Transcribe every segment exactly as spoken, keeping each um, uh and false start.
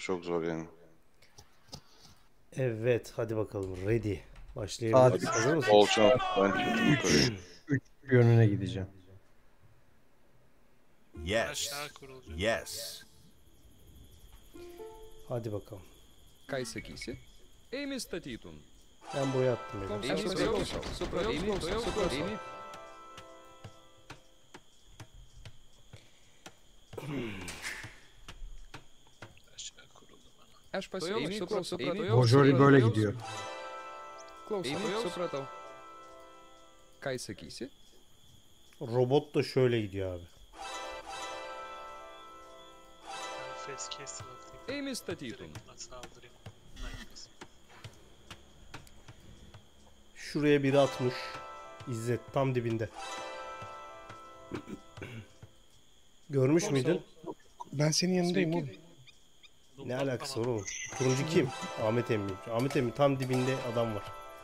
çok zor yani. Evet, hadi bakalım. Ready. Hadi. Başlayabiliriz. Hazır mısın? Bol şans. Ben çıktım yukarı. üç yönüne gideceğim. Yes. Aşağı kurulacak. Yes. Hadi bakalım. Kai sakysi? Ėmė statytum. Ben buraya attım. Benim. Ėmė statytum. Supratau, ėmė, supratau, ėmė. Aşağı kuruldu bana. Aš pasiėmė, supratau, Bojori böyle gidiyor. Klausau, supratau. Kai sakysi? Robot da şöyle gidiyor abi. Ben face castle atayım. Ėmė statytum. Direkt saldırayım. Neyse. Şuraya biri atmış. İzzet tam dibinde. Görmüş Sol, müydün? Ben senin yanındayım oğlum. Ne alakası var oğlum? Turuncu kim? Ahmet emmi. Ahmet emmi tam dibinde adam var.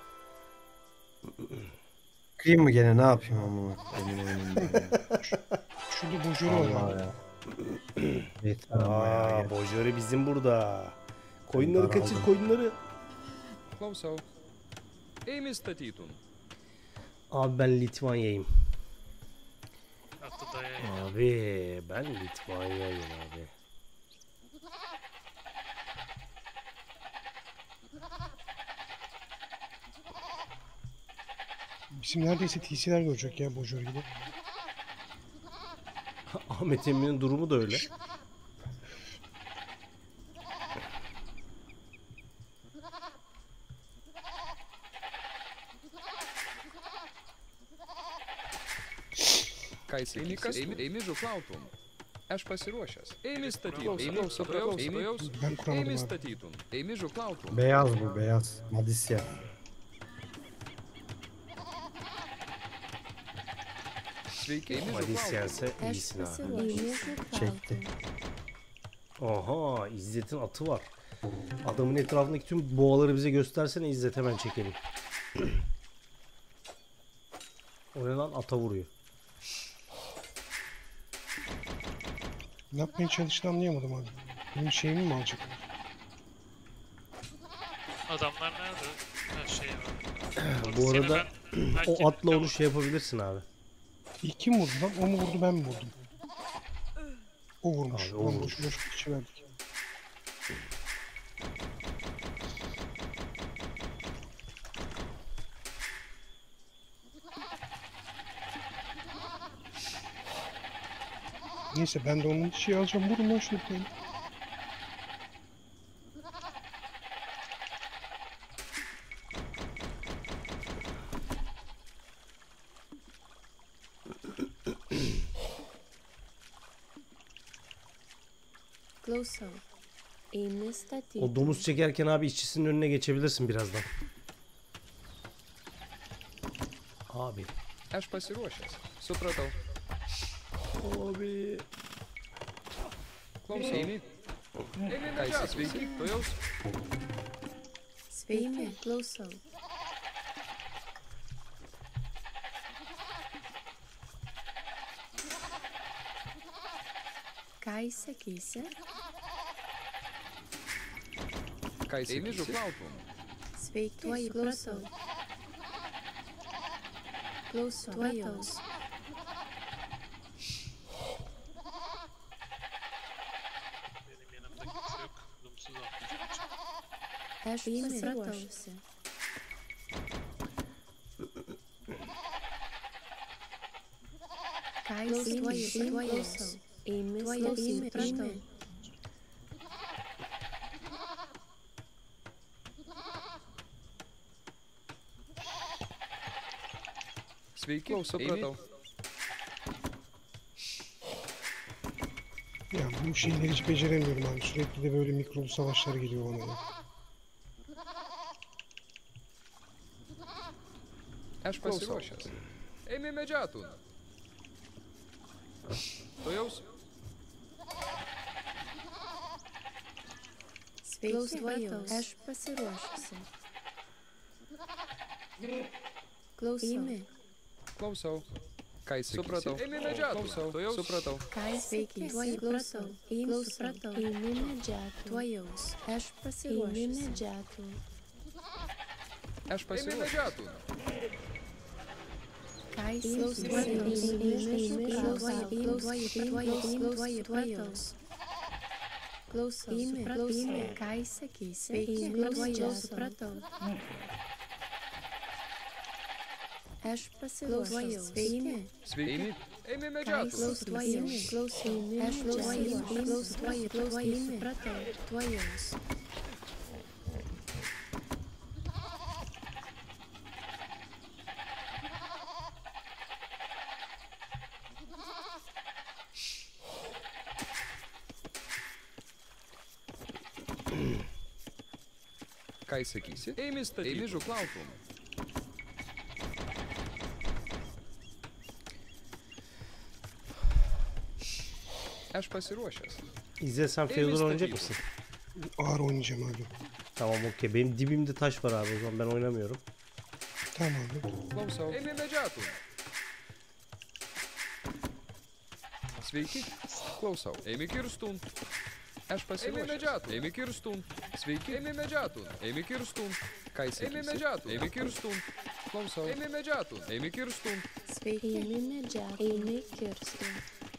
Kıyım mı gene ne yapayım ama benim önümde ya. Şurada bojörü var Allah abi. ya. Yeter ama ya. Aa, Bojori bizim burada. Koyunları Ben kaçır, aldım. koyunları. Klausau. Ėmė statytum. Abi ben Litvanya'yım. Attı dayaya. Abi ben Litvanya'yım abi. Bizim neredeyse T C'ler görecek ya bojörü gibi. Ahmet emmi'nin durumu da öyle. Kai sakysi? Ėmė, ėmė žuklautum. Aš pasiruošęs. Ėmė statytum. Ėmė, supratau, ėmė. Ben kuramadım Ėmė abi. statytum. Ėmė žuklautum. Beyaz bu beyaz. Madisya. Sveiki, ėmė Hadi žuklautum. siyense Aš iyisin ha. pasiruošusi Çekti. Aha, İzzet'in atı var. Adamın etrafındaki tüm boğaları bize göstersene İzzet, hemen çekelim. O ne lan, ata vuruyor. Ne yapmaya çalıştığını anlayamadım abi. Benim şeyimi mi alacak? Adamlar nerede? Her şey var. Bu Seni arada ben- belki o atla onu bir- şey yapabilirsin abi. İlk kim vurdu lan? O mu vurdu ben mi vurdum? O vurmuş. Abi, Abi, o o vurmuş. boş boş kişi verdik. Neyse ben de onun şey alacağım. Vurun lan şunu bir tane. Klausau. Ėmė statyti. O domuz çekerken abi işçisinin önüne geçebilirsin birazdan. Abi. Aš pasiruošęs. Supratau. Abi. Klausau. Ėmė. Ėmė medžiot. Sveiki, tuojaus. Sveiki, klausau. Kai sakysi? Kai sakysi? Ėmė žuklautum. Sveiki, klausau. Klausau. Tuojaus. Benim yanımda kimse yok. Lumsuz atlayacağım. Aš pasiruošusi. Kai sakysi? Klausau. Ėmė statyti. Sveiki, supratau. Ya bu şeyleri hiç beceremiyorum abi. Sürekli de böyle mikrolu savaşlar geliyor bana ya. Aš pasiruošęs. Ėmė medžiotų. Tuojaus. Sveiki, aš pasiruošusi. Klausau. Klausau. Ką jis supratau? Eimi medžiatų. Klausau. Supratau. Ką sveiki, klausau, einu, supratau, eimi medžiatų, tuojaus, aš pasiruošusi, eimi medžiatų, Aš pasiruošęs. Medžiatų. ką įsiklausau, eimi medžiatų, tuojaus, klausau, supratau, ką įsakysi, eimi medžiatų, supratau. Aš pasiruošęs, eimi. Sveiki. Eimi medžiatų. Klausuoju, klausuoju, aš klausuoju, klausuoju, klausuoju, supratau, tuojaus. Ką įsakysi? Eimi statyti. Eimi žuklautum. Aš pasiruošęs. İzzet sen Feodor oynayacak mısın? Ağır oynayacağım abi. Tamam okey. Benim dibimde taş var abi o zaman ben oynamıyorum. Tamam abi. Klausau. Eimi medžiatų. Sveiki. Klausau. Eimi kirstum. Aš pasiruošęs. Eimi medžiatų. Eimi kirstum. Sveiki. Eimi medžiatų. Eimi kirstum. Ką jis eimi medžiatų. Eimi kirstum. Klausau. Eimi medžiatų. Eimi kirstum. Sveiki, eimi medžiatų, eimi kirstum.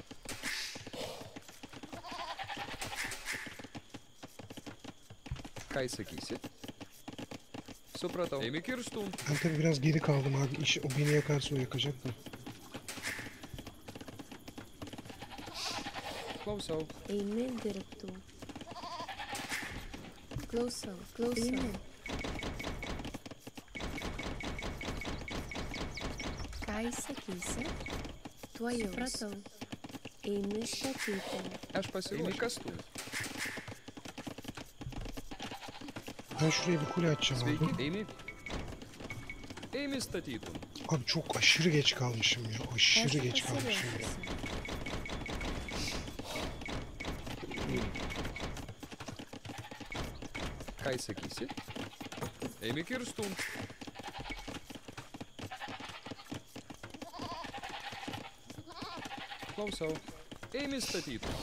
Ką įsakysi? Supratau. Eimi kirstum. Ben tabii biraz geri kaldım abi. İş, o beni yakarsa o yakacak da. Klausau. Eimi dirbtų. Klausau, klausau. Eimi. Ką įsakysi? Tuojaus. Supratau. Eimi statyti. Aš pasiruošęs. Eimi kastum. Ben şuraya bir kule açacağım Sveiki. abi. Eimi. Eimi statytum. Abi çok aşırı geç kalmışım ya. Aşırı Aš geç kalmışım ya. pasiruošusi. Ką įsakysi? Eimi kirstum. Klausau. Eimi statytum.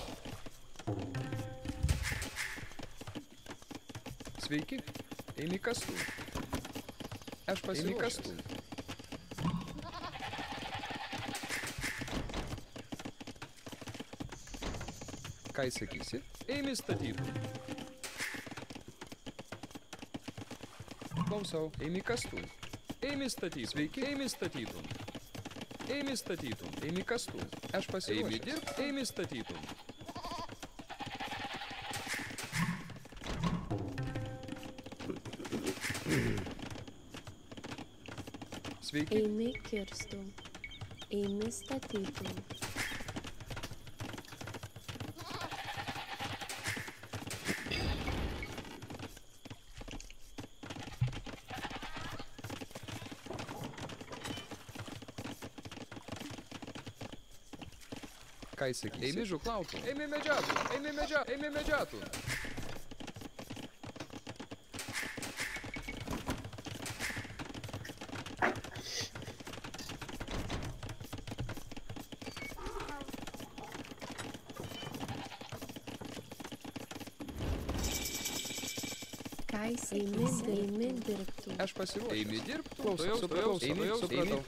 Sveiki. Eimi kastum. Aš pasiruošęs. Eimi kastum. Ką įsakysi? Eimi statytum. Klausau. Eimi kastum. Eimi statytum. Sveiki. Eimi statytum. Eimi statytum. Eimi kastum. Aš pasiruošęs. Eimi dirbt. Eimi statytum. Sveiki. Eimi kirstų. Eimi statytų. Ką įsakysi? Eimi žuklautum. Eimi medžiatų. Eimi medžiatų. Eimi medžiatų. Ką įsakysi? Eimi dirbtų. Aš pasiruošęs. Eimi dirbt. Klausau. Supratau. Eimi. Supratau.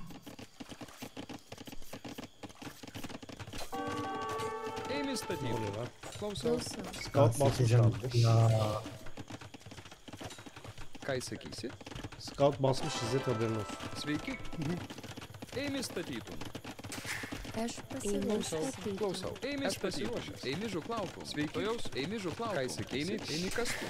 Eimi Ne statytum. oluyor lan? Klausau. Klausau. Scout basmış Sikeceğim. abi. Ya. Ką įsakysi? Scout basmış İzzet haberin olsun. Sveiki. Eimi statytum. Aš Klausau. pasiruošusi. Klausau. Eimi statytum. Eimi žuklautum. Sveiki. Jaus. Eimi žuklautum. Ką įsakysi? Eimi. Eimi kastum.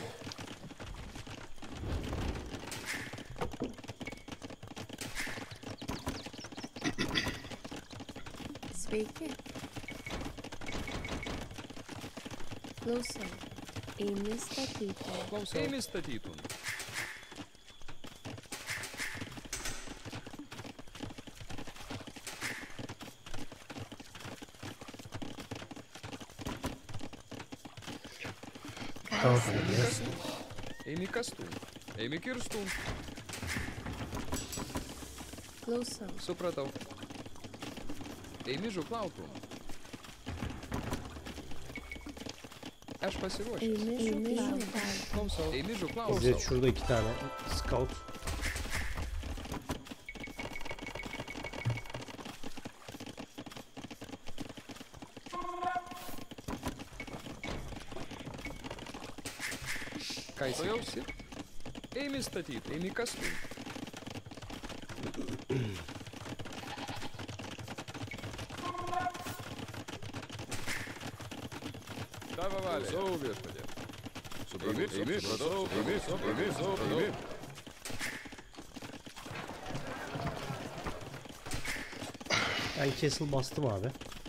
Sveiki. Klausau. Eimi statyti. Klausau. Eimi statytum. Tamam. Eimi kastum. Eimi kastum. Eimi kirstum. Klausau. Supratau. Eimižu klautum. Aš pasiruošęs. Eimižu klautum. Klausau. Eimižu İzzet klausau. şurada iki tane scout. Ką įsijausi? Eimi statyti, eimi kastų. Tavo valia. Klausau viešpatie. Eimi, eimi, supratau, eimi, eimi, eimi. Ben castle bastım abi.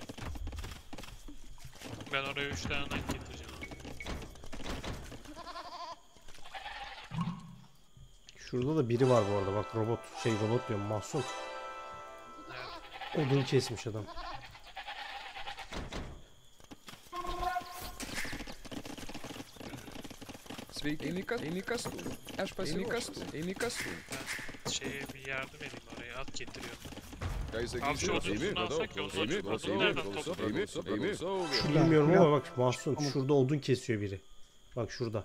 Ben oraya üç tane knight getireceğim. Şurada da biri var bu arada. Bak robot şey robot diyorum mahsun. Evet. Odun kesmiş adam. Sveiki, eimi kas- eimi kastų. Aš pasiruošęs. Eimi kastų. Ben şeye bir yardım edeyim oraya. At getiriyorum. Ką Abi şu įsakysi? odununu alsak ya onun odunu nereden topladın? Bilmiyorum ama bak mahsun şurada odun kesiyor biri. Bak şurada.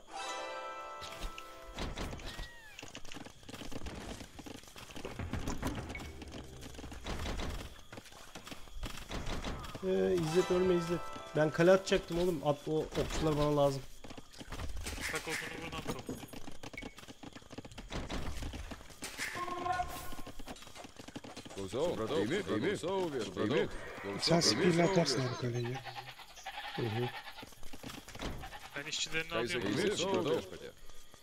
Ee, İzzet ölme İzzet. Ben kale atacaktım oğlum. At o okçular bana lazım. Bak odunu buradan topluyorum. Klausau, eimi, eimi, klausau viešpatie. Sen spear'le atarsın abi kaleyi. Hı hı. Ben işçilerini Ką alıyorum. įsakysi? hızlıca. Supratau viešpatie.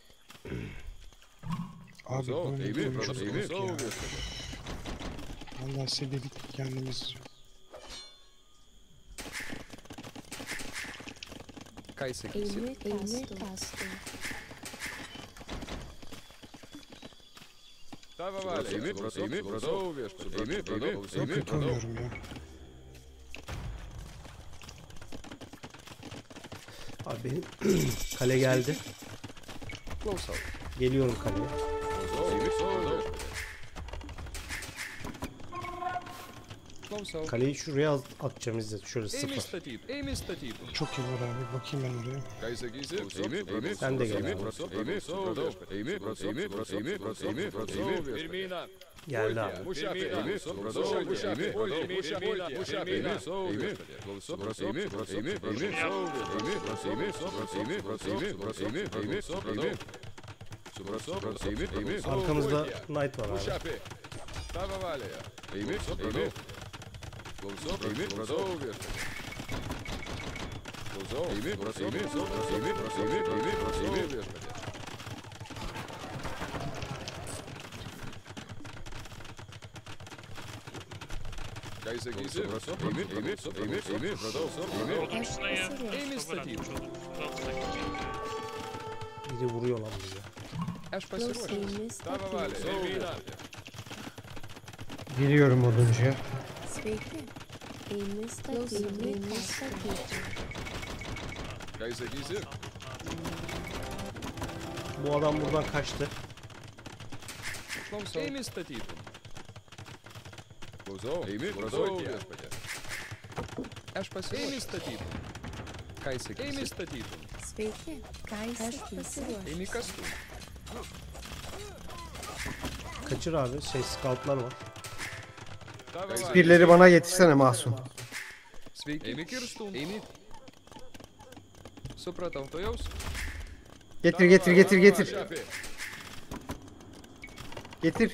Abi Klausau, böyle eimi, bir eimi, oyuncu yok klausau ya. viešpatie. Vallahi sebedik kendimiz. Ką įsakysi? Eimi kastum. Tavo valia. Eimi, eimi, supratau viešpatie. Eimi, eimi, Çok eimi, kötü supratau. oluyorum ya. Abi benim kale geldi. Klausau. Geliyorum kaleye. Klausau, eimi, supratau viešpatie. Klausau. Kaleyi şuraya at- atacağım İzzet. Şöyle Eimi sıfır. statyti, eimi statyti. Çok iyi var abi. Bakayım ben oraya. Ką įsakysi? Eimi, eimi, Sen de gel eimi, abi. supratau, eimi, supratau viešpatie. Eimi, eimi, supratau, eimi, eimi, supratau viešpatie. Geldi abi. Pušapė, eimi, supratau, pušapė, pušapė, pušapė, eimi, sau viešpatie. Klausau, eimi, eimi, eimi, sau viešpatie. Eimi, supratau, eimi, supratau, eimi, eimi, supratau. Supratau, eimi, eimi, sau Arkamızda viešpatie. knight var abi. Pušapė, tavo valioje. Eimi, supratau. Klausau, eimi, supratau viešpatie. Klausau, eimi, supratau, eimi, supratau, eimi, eimi, eimi, supratau viešpatie. Ką įsakysi? Eimi, eimi, eimi, eimi, supratau, eimi. Odun üstüne yer. Eimi Stop bırakmış statyti. odun. Altına gidecek. Biri vuruyor lan bize. Aš pasiruošęs. Eimi Tavo valia. statyti. Sau viešpatie. Geliyorum oduncuya. Sveiki. Eimi statyti. Eimi statyti. Ką įsakysi? Bu adam buradan kaçtı. Klausau. Eimi statyti. Klausau. Eimi, supratau viešpatie. Aš pasiruošęs. Eimi statyti. Ką įsakysi? Eimi statyti. Sveiki. Ką įsakysi? Eimi kastų. Kaçır abi. Şey scoutlar var. Tavo valia. Spear'leri bana getirsene Mahsun. Sveiki. Eimi kirstų. Eimi. Supratau, to jaus. Getir getir getir getir. Getir.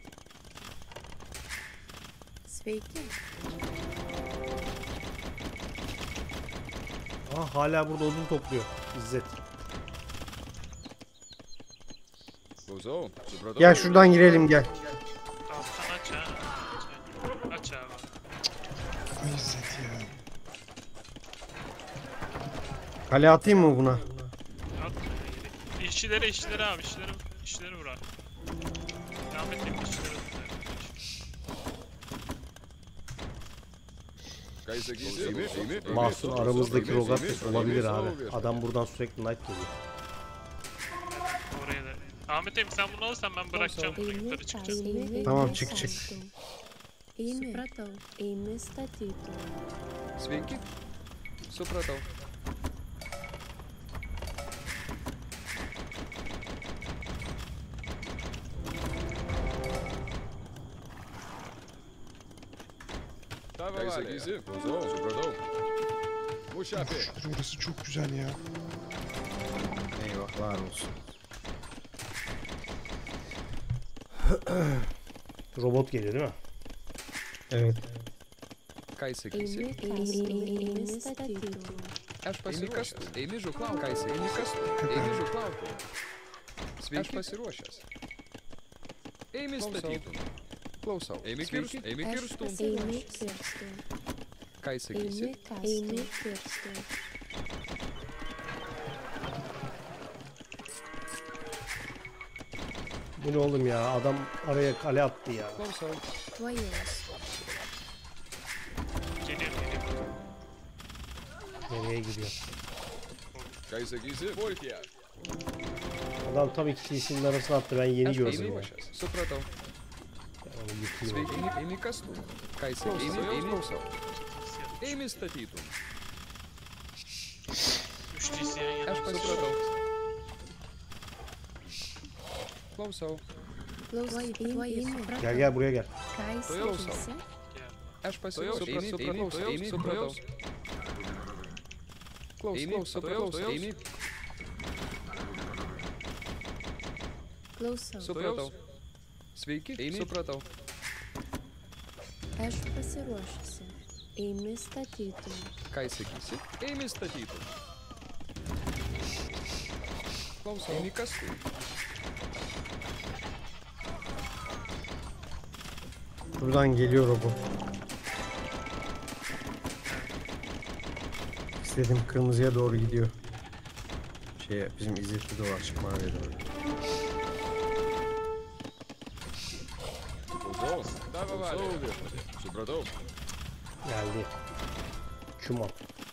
Sveiki. Aa, hala burada odun topluyor İzzet. Klausau. Supratau. Gel şuradan girelim gel. Alttan aç ha. Aç abi. Ay İzzet ya. Kale atayım mı buna? At. İşçilere işçilere abi. İşçilere, işçilere vur abi. Ahmet Bey işçilere vur. Ką įsakysi? Eimi, eimi, eimi. Mahsun aramızdaki Eimi, rogat eimi, olabilir eimi, abi. sau viešpatie. Adam buradan sürekli knight geliyor. Oraya da. Ahmet Bey sen bunu alırsan ben bırakacağım bunu Eimi yukarı çıkacağım. kastum. Tamam, çık, çık. Eimi. Supratau. Eimi statyti. Sveiki. Supratau. Ką sakysi? Klausau, supratau. Muš apie. Şükür orası çok güzel ya. Eyvahlar olsun. Robot geliyor değil mi? Evet. Ką sakysi? Eimi kastu. Eimi statyti. Aš pasiruošęs. Eimi žuklauk. Ką jisai? Eimi kastu. Eimi žuklauk. Sveiki. Aš pasiruošęs. Eimi statytum. Klausau. Eimi kirstum. Eimi Aš kirstum. eimi kirstu. Ką jis sakysi? Eimi kastu. Eimi kirstu. Bu ne oğlum ya? Adam araya kale attı ya. Klausau. Tuojaus. Geliyor geliyor. Nereye gidiyor? Ką jis sakysi? Pulkė. Adam tam iki kişinin arasına attı. Ben yeni Aš gördüm ya. pasiruošęs. Supratau. Ben onu yıkayım. Sveiki. Eimi, eimi kastu. Ką jis sakysi? Eimi, eimi. Klausau. Eimi statytum. Üçlüyse yan yana. Aš supratau. Klausau. Klausai. Eimi. Gel gel buraya gel. Ką Tuojaus. sakysi? Aš pasiruošęs. Eimi, supratau. Eimi, supratau. Klausau, supratau. Eimi. Klausau. Supratau. Sveiki. Eimi. Supratau. Aš pasiruošusi. Eimi statyti. Ką jis sakysi? Eimi statytum. Klausau. Eimi kastu. Buradan geliyor robot. İstediğim kırmızıya doğru gidiyor. Şeye bizim izzetli dolar çıkmaya doğru. Klausau. Tavo valė. Supratau. Geldi. Küman.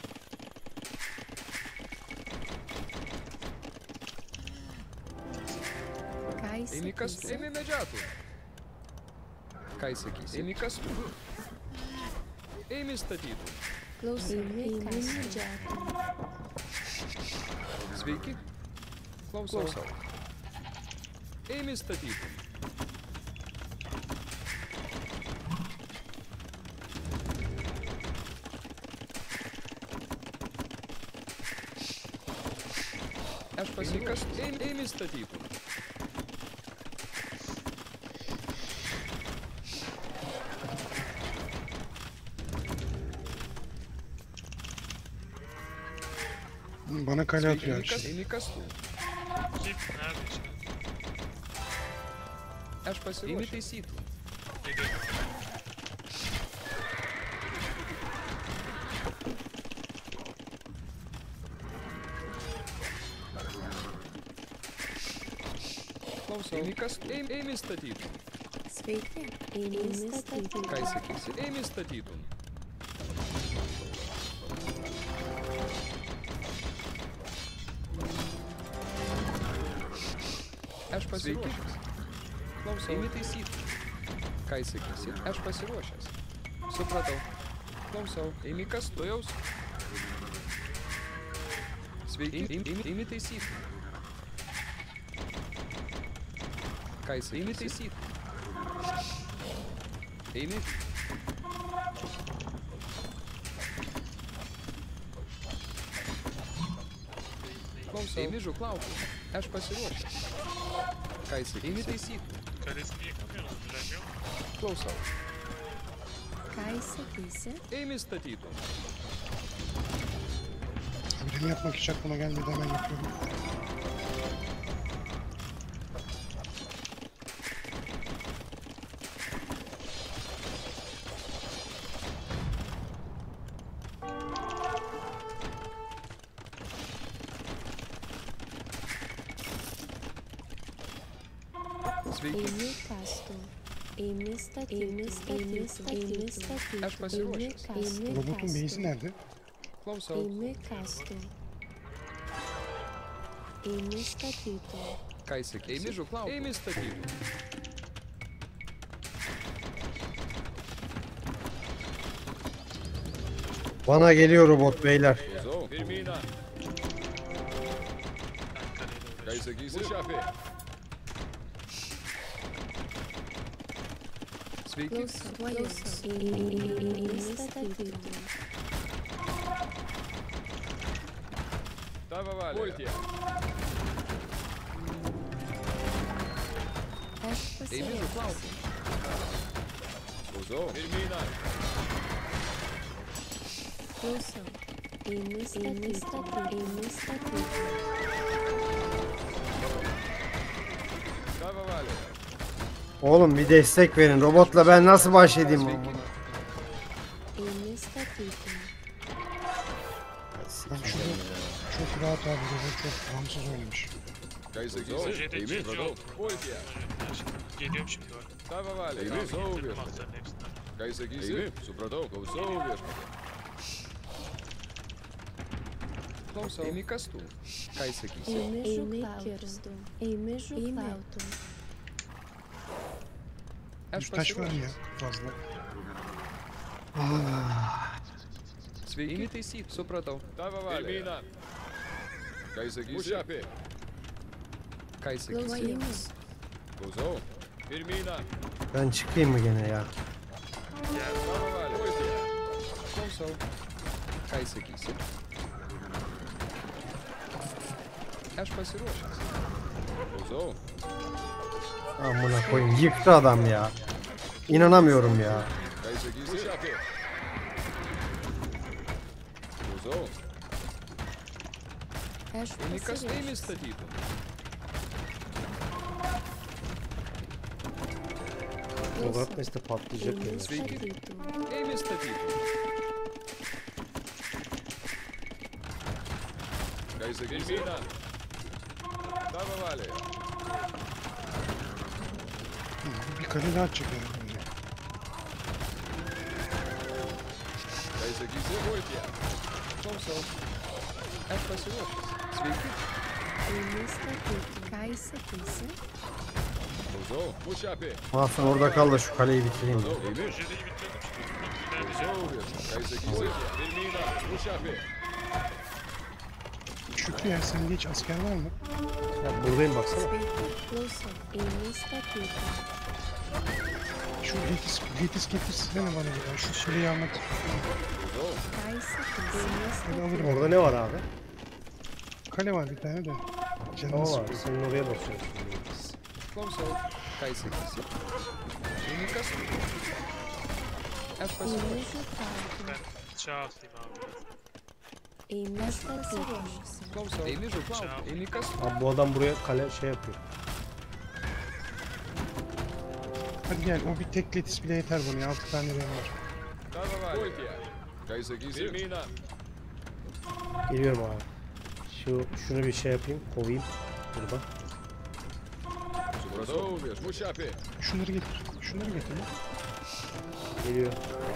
Ką Eimi kastu. sakysi? Eimi medžiatų. Ką jis sakysi? Eimi kastu. Eimi statytum. Klausai. Eimi medžiatų. Sveiki. Klausau. Klausau. Eimi statytum. Aš pasikastu. Eimi, eimi statytum. Bana kale Sveiki. atıyor Eimi kastu. işte. Eimi kastu. Kim? Nerede işte? Aš pasiruošęs. Eimi taisytum. Geliyor. Klausau. Eimi kastu. Eimi, eimi statytum. Sveiki. Eimi statyti. Ką jis sakysi? Eimi statytum. Aš pasiruošęs. Klausau. Eimi taisyti. Ką jis sakysi? Aš pasiruošęs. Supratau. Klausau. Eimi kas tuojaus. Sveiki. Eimi, eimi, eimi taisyti. Ką jis sakysi? Eimi taisyti. Eimi. Klausau. Eimi žuklauti. Aš pasiruošęs. Ką jis sakysi? Eimi taisyti. Karizma yıkamıyoruz. Bilen yok. Klausau. Ką sakysi? Eimi statytum. Ödemi yapmak hiç aklıma gelmedi, hemen yapıyorum. Sveiki. Eimi kastu. Eimi statyti. Eimi statyti. Eimi statyti. Aš pasiruošęs. Eimi Robotun kastu. beyzi nerede? Klausau. Eimi kastu. Eimi statyti. Ką jis sakė? Eimi žuklauti. Eimi statyti. Bana geliyor robot beyler. So, Firmina. Ben kaleyle uğraşıyorum. Kaiser Gise. Mustafi. Sveiki. Klausau, tuojaus. Eime statyti. Tavo valia. Pulti. Aš Eime pasiruošęs. žuklauti. So, Firmina. Klausau. Eime statyti. Eime statyti. Tavo valia. Oğlum bir destek verin. Robotla ben nasıl baş edeyim? amına? Eime statyti. Ben şurada çok rahat abi. Robot çok bağımsız oynamış. Kaiser Proje'de Gise. Eime ikinci Pradov. oldu. Pulti. Geliyorum şimdi bak. Tavo valia. Eime Bitirdim saugios. atların hepsinden. Kaiser Gise. Supratau. Klausau viešpatie. Klausau. Eime kas tu? Kaiser Gise. Eime žuklautų. Eime žuklautų. Aš Üç taş var pasiruošęs. ya fazla. Sveiki. Eime taisyti. Supratau. Tavo valia. Firmina. Kaiser Gise. Mustafi. Kaiser Gise. Tuojaus. Klausau. Firmina. Ben çıkayım mı gene ya? Tavo valia. Pulti. Klausau. Kaiser Gise. Aš pasiruošęs. Klausau. Amına koyayım. Yıktı adam ya. İnanamıyorum ya. Kaiser Gise. Mustafi. Klausau. Aš Eime kas eime pasiruošęs. statytų. Murat Mesle patlayacak Eime yani. statytų. Eime statytų. Kaiser Gise. Tavo valia. Bir kale daha çeker bence. Kaiser Gise. Pulti. Klausau. Aš pasiruošęs. Sveiki. Eime statyti. Ką įsakysi? Klausau. Mustafi. Mahsun orada kal da şu kaleyi bitireyim. ya. Eime. Projeyi bitirdim şimdi. Ben de Klausau viešpatie. Kaiser Gise. Firmina. Mustafi. Şükrü ya sende hiç asker var mı? Ya buradayım baksana. Sveiki. Klausau. Eime statyti. Şu Letis, Letis getirsene bana bir daha. Şu süreyi anlat. Klausau. Ką įsakysi? Eime Hadi statyti. alırım. Orada ne var abi? Kale var bir tane de. Canını O var. sıkıyor. Senin oraya basıyorsun. Klausau. Kaiser Gise. Eime kas tu? Aš Eime pasiruošęs. žuklautų. ben bıçağı atayım abi. Eime statyti. Klausau. Eime žuklauti. Eime kas tu? Abi bu adam buraya kale şey yapıyor. Hadi gel o bir tek Letis bile yeter bana ya. Altı tane benim var. Tavo valia. Pulti. Kaiser Gise. Firmina. Geliyorum abi. Şu şunu bir şey yapayım, kovayım burada. Supratau vieš. Mustafi. Şunları getir. Şunları getir. lan. Geliyor.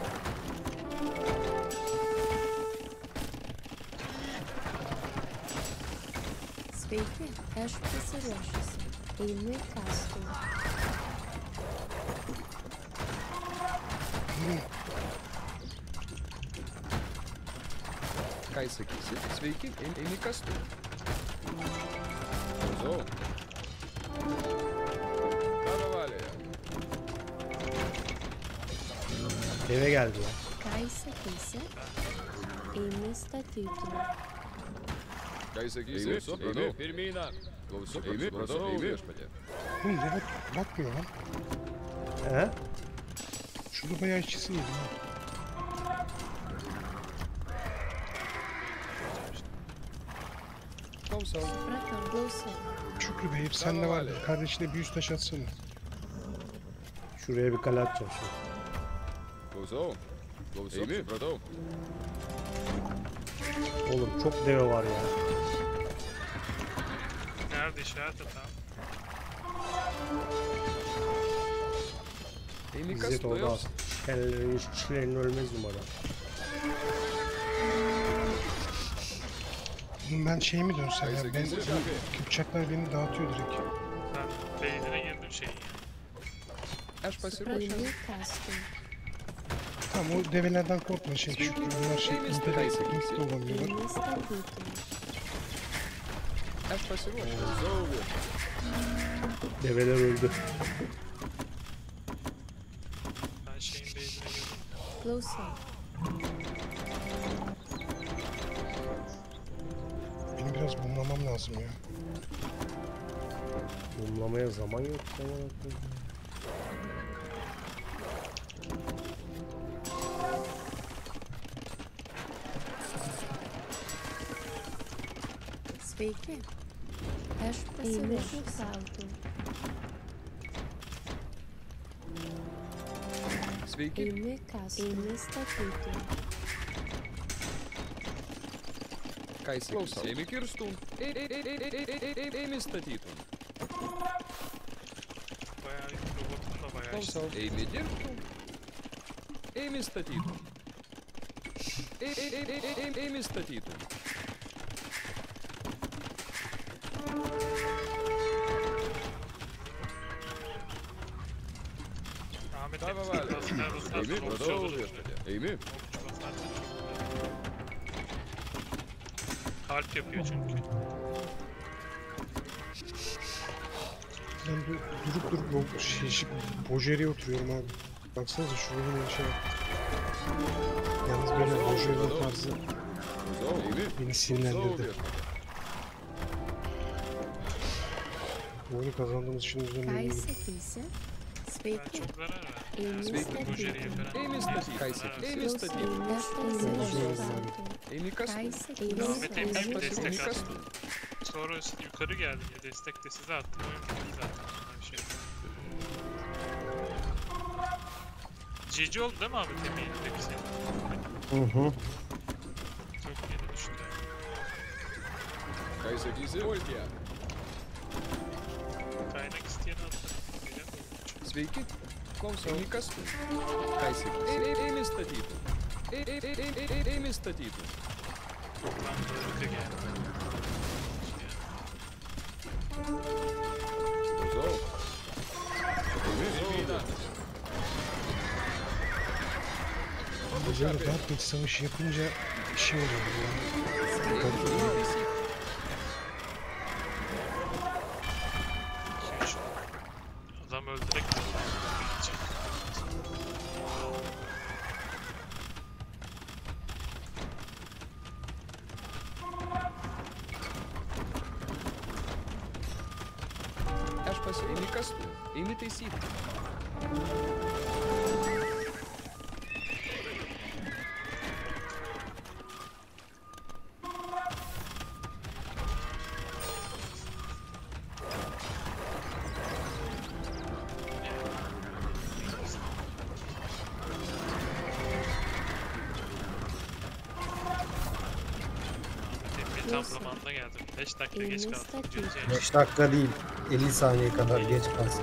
Sveiki. Aš pasiruošęs. Eime į kastuvą. Kaiser Gise. Sveiki. Eime kas tu? Klausau. Tavo valia. Eve geldi ya. Ką įsakysi? Eime statyti. Kaiser Gise. Supratau. Firmina. Klausau. Eime. Supratau viešpatie. Oğlum robot bakmıyor lan. He? Şurada bayağı işçisi yedi lan. Klausau. Supratau. Klausau. Şükrü Bey hep sende var. Kardeşine bir yüz taş atsana. Şuraya bir kale atacağım şimdi. Klausau. Klausau. Supratau. Oğlum çok deve var ya. Nerede işaret at abi? Eime kas İzzet tu? orada alsın. Kellerin işçilerin ölmez numara. Oğlum ben şey mi dönsem Kaiser ya? Ben, Gise. bu bıçaklar beni dağıtıyor direkt. Ben beynine girdim şeyin. Aš pasiruošęs. Eime į kastuvą. Tamam o develerden korkma şey çünkü bunlar şey internet olamıyorlar. Eime statuto. Aš pasiruošęs. Zauber. Develer öldü. Ben şeyin base'ine girdim. Close up. Benim biraz bulmamam lazım ya. Mumlamaya zaman yok. Zaman yok. Sveiki. Aš pasiruošiu salto. Sveiki. Eime kasto. Eime statuto. Ką jis klausau? Eimi kirstum. Eimi statytum. Bayağı robotum da bayağı işte. Klausau. Eimi dirbtum. Eimi statytum. Eimi statytum. Ahmet Tamam, hepsi var. aslında Ruslar Eimi okçu pradau olur. vietoje. Eimi. Okçu basar. Harp yapıyor çünkü. Ben bu durup durup bu şey, şey, Bojeri'ye oturuyorum abi. Baksanıza şurada yine şey yap. Yalnız böyle Bojeri tarzı Klausau. Eimi. beni Pradau sinirlendirdi. vietoje. Bu oyunu kazandığımız için üzerine Ką eminim. sakysi? Ben Sveiki. çok zarar verdim. Eime Sveiki. Bojeri'ye statuto. falan. Eimi statytum. Ką jis Eimi Close statytum. eime aš pasiruošiu salto. Eimi Ką kastum. sakysi? Ahmet Emre Aš bir pasiruošęs. destek Eimi attı. kastum. Sonra yukarı geldim ya destek de size attım. Oyun bitti zaten. Bir şey. G G oldu değil mi Ahmet Emre elindeki senin? Hı hı. Çok yeni düştü. Ką jis sakysi? Voltija. Kaynak isteyen attı. Bilemiyorum. Sveiki. Klausau. Eimi kastum. Ką jis sakysi? Eimi statytum. Eimi statytum. Tam doğru geldi. Klausau. Eimi. Böyle Dark Age savaşı yapınca şey oluyor ya. Şu- şu- Adam öldürerek gidecek. Aš pasi... Eimi kastum. Eimi taisyti. Emre tam zamanında geldim. beş dakika geç Eime kaldım. statuto. Gireceğim. beş dakika değil. elli saniye kadar geç kalsın.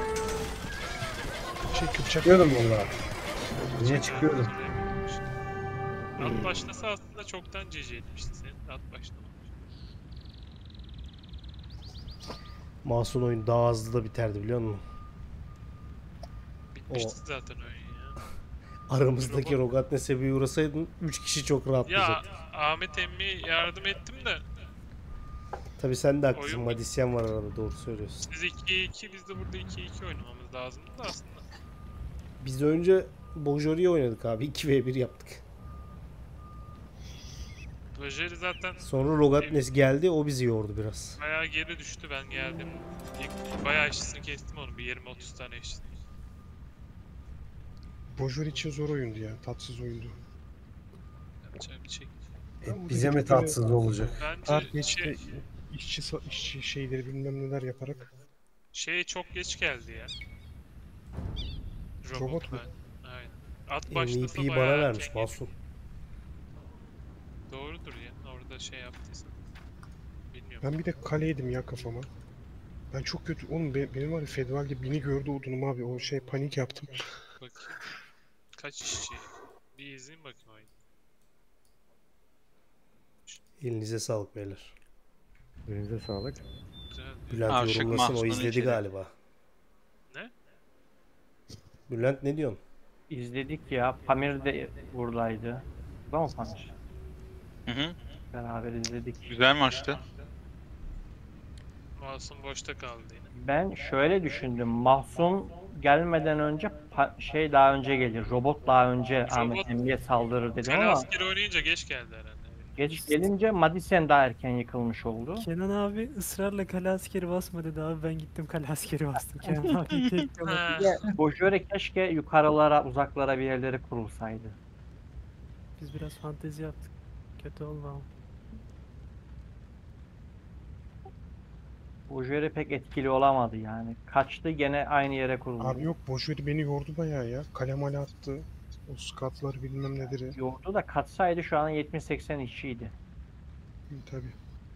Şey Kıpçak Çıkıyordum valla. Niye çıkıyordum? At başlasa aslında çoktan C C etmişti senin. At başlama. Masum oyun daha hızlı da biterdi biliyor musun? Bitmişti zaten oyun ya. Aramızdaki Robot- Rogatnes'e bir uğrasaydın üç kişi çok rahat Ya diyecek. Ahmet emmi yardım ettim de Tabii sen de haklısın. oyun- Madisyen var arada, doğru söylüyorsun. siz ikiye iki biz de burada ikiye iki oynamamız lazımdı da aslında. Biz de önce Bojori'yi oynadık abi. iki ve bir yaptık. Bojeri zaten Sonra Rogatnes geldi, o bizi yordu biraz. bayağı geri düştü ben geldim. İlk- Bayağı işçisini kestim onun bir yirmi otuz tane işçisini. Bojor için zor oyundu ya. Tatsız oyundu. Yapacak bir şey. E, bize mi tatsız olacak? Bence Dark şey, Age'de işçi, sa- işçi şeyleri bilmem neler yaparak. şey çok geç geldi ya. Robot, Robot mu? ben. Aynen. At başlasa M V P'yi bayağı bana erken vermiş geldi. Masum. Doğrudur ya. Orada şey yaptıysa. Bilmiyorum. Ben bir de kaleydim ya kafama. Ben çok kötü. Oğlum be- benim var ya Fedval'de beni gördü odunum abi. O şey panik yaptım. Bakayım. Kaç işçi? Bir izleyin bakayım oyunu. Elinize sağlık beyler. Elinize sağlık. Güzel. Bülent Aşık yorumlasın, o Mahsun'un izledi içeri. galiba. Ne? Bülent ne diyorsun? izledik ya. Pamir de buradaydı. Burada mı Pamir? Hı hı. Beraber izledik. Güzel maçtı. Masum boşta kaldı yine. Ben şöyle düşündüm. Mahsun gelmeden önce pa- şey daha önce gelir. Robot daha önce Ahmet Emmi'ye saldırır dedim Kale ama askeri oynayınca geç geldi herhalde. geç gelince Madisen daha erken yıkılmış oldu. Kenan abi ısrarla kale askeri basma dedi abi, ben gittim kale askeri bastım. Kenan abi tek Ha, Bojore keşke yukarılara, uzaklara bir yerlere kurulsaydı. biz biraz fantezi yaptık. Kötü olma ama. Bojore pek etkili olamadı yani. Kaçtı gene aynı yere kuruldu. Abi yok Bojeri beni yordu bayağı ya. Kalem ale attı. O skatlar bilmem nedir. Yordu da kaçsaydı şu an yetmiş seksen işçiydi. Hı, tabii.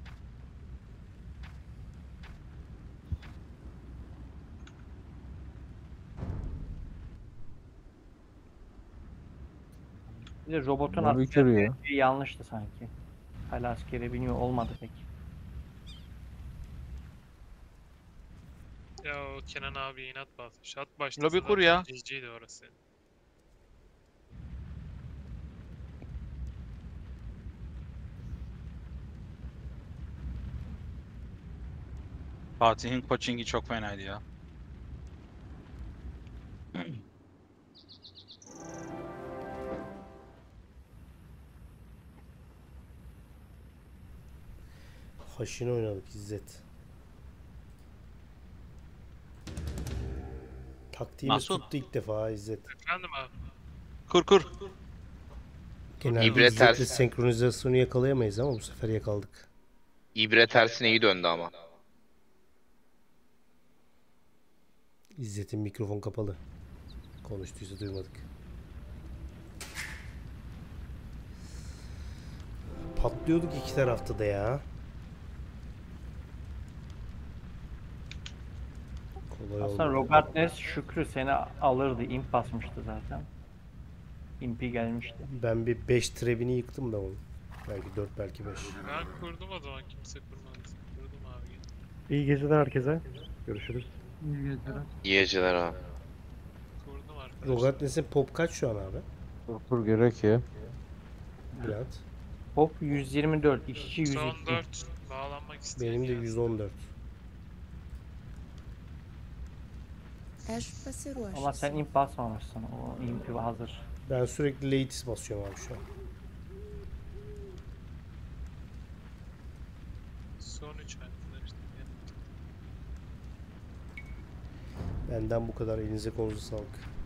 Bir de robotun Ne bir kere ya. askeri yanlıştı sanki. Hala askeri biniyor olmadı pek. ya o Kenan abi inat basmış. At başta Lobi kur ya. G G'ydi orası. Fatih'in coachingi çok fenaydı ya. Haşin oynadık İzzet. Taktiğimiz Nasıl? tuttu ilk defa ha İzzet. Efendim abi. Kur kur. Genelde İbre İzzet'le ters. senkronizasyonu yakalayamayız ama bu sefer yakaladık. İbre tersine iyi döndü ama. İzzet'in mikrofon kapalı. Konuştuysa duymadık. Patlıyorduk iki tarafta da ya. Kolay Aslında oldu. Robert Ness Şükrü seni alırdı. İmp basmıştı zaten. İmpi gelmişti. Ben bir beş trebini yıktım da onu. Belki dört belki beş. Ben kurdum o zaman kimse kurmadı. Kurdum abi. gene. İyi geceler herkese. Görüşürüz. İyi geceler abi. Kurdum arkadaşlar. Rogatnes'in pop kaç şu an abi? Kur kur gerek ya. Bülent. Hop yüz yirmi dört, işçi yüz Son iki. dört bağlanmak isteyen Benim de gelsin. yüz on dört. És para ser hoje. Ama sen imp basmamışsın. O impi hazır. Ben sürekli Leitis basıyorum abi şu an. Son üç arkadaşlar. Benden bu kadar. Elinize kolunuza sağlık.